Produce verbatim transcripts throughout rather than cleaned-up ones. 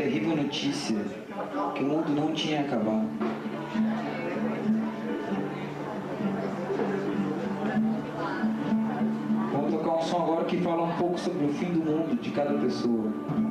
terrível notícia que o mundo não tinha acabado. Vamos tocar um som agora que fala um pouco sobre o fim do mundo de cada pessoa.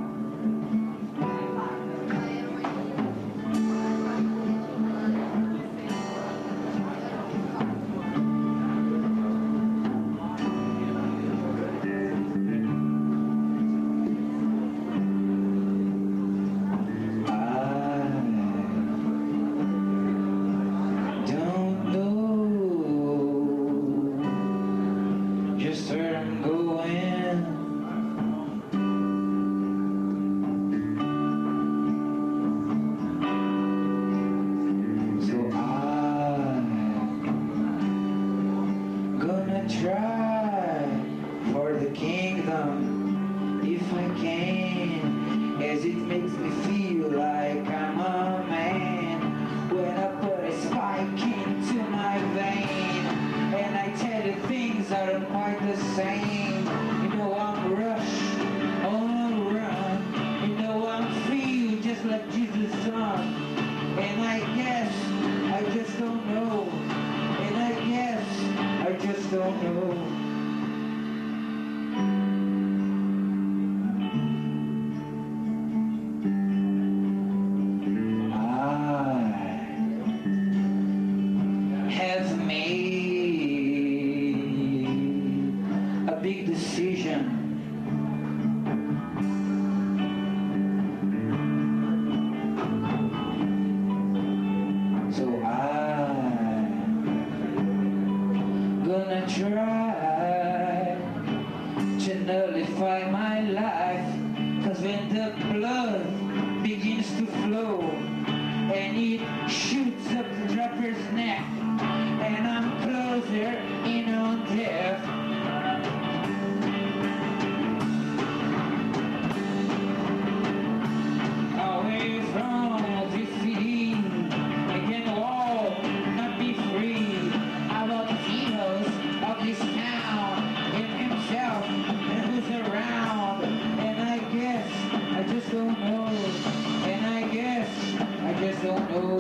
Try for the kingdom if I can, as it makes me feel like I'm a man. When I put a spike into my vein and I tell you things aren't quite the same. You know I'm rush on a run, you know I'm free just like Jesus' son. And I guess I just don't know, and I guess I just don't know. I have made a big decision. So I'm gonna try to nullify my life, 'cause when the blood begins to flow and it shoots up the dropper's neck and I'm closer in on death, away from this city, I can walk, not be free. About the heroes of this town, him himself and who's around. And I guess I just don't know, and I guess I just don't know.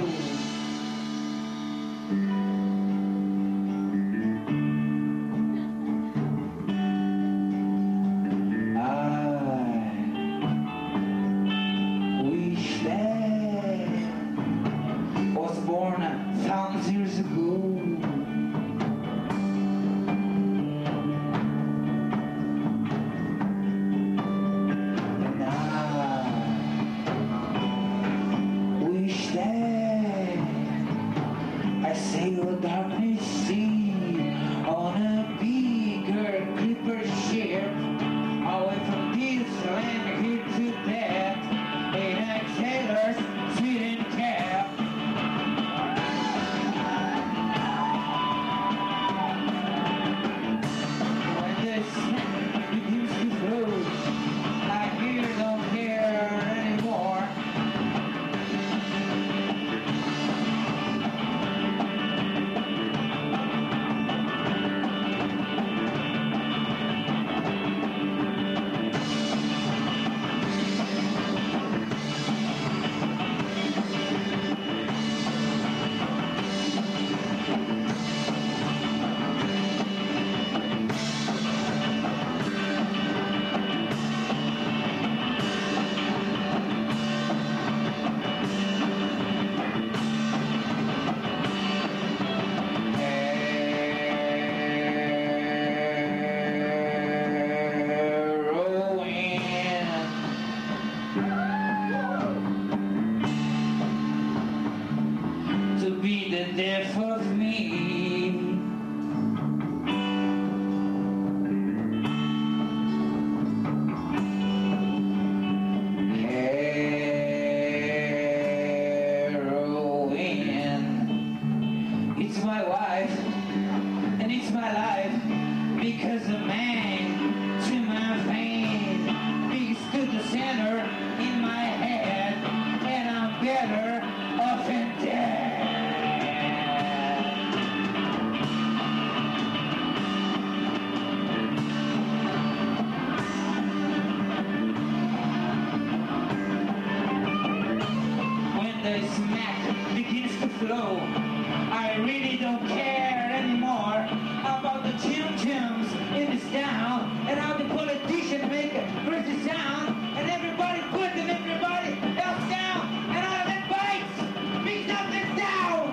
smack begins to flow, I really don't care anymore about the chim-chims in this town and how the politicians make a crazy sound and everybody putting everybody else down and all of that bites means nothing down.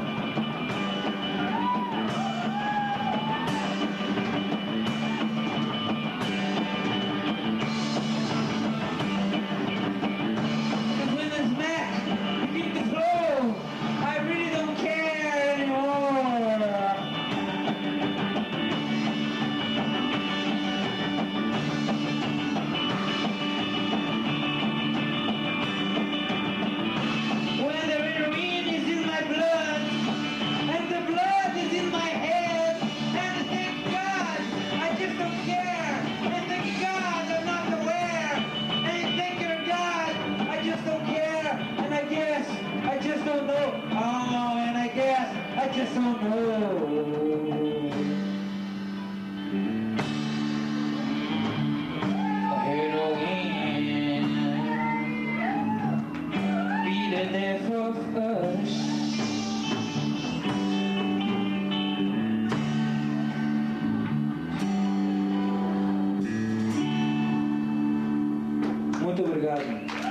Because when the smack begins to flow, I really don't care anymore. When the heroin is in my blood, and the blood is in my head, and thank God, I just don't care, and thank God I'm not aware, and thank your God, I just don't care, and I guess I just don't know, oh, and I guess I just don't know. Heroin, be the death of us. Muito obrigado.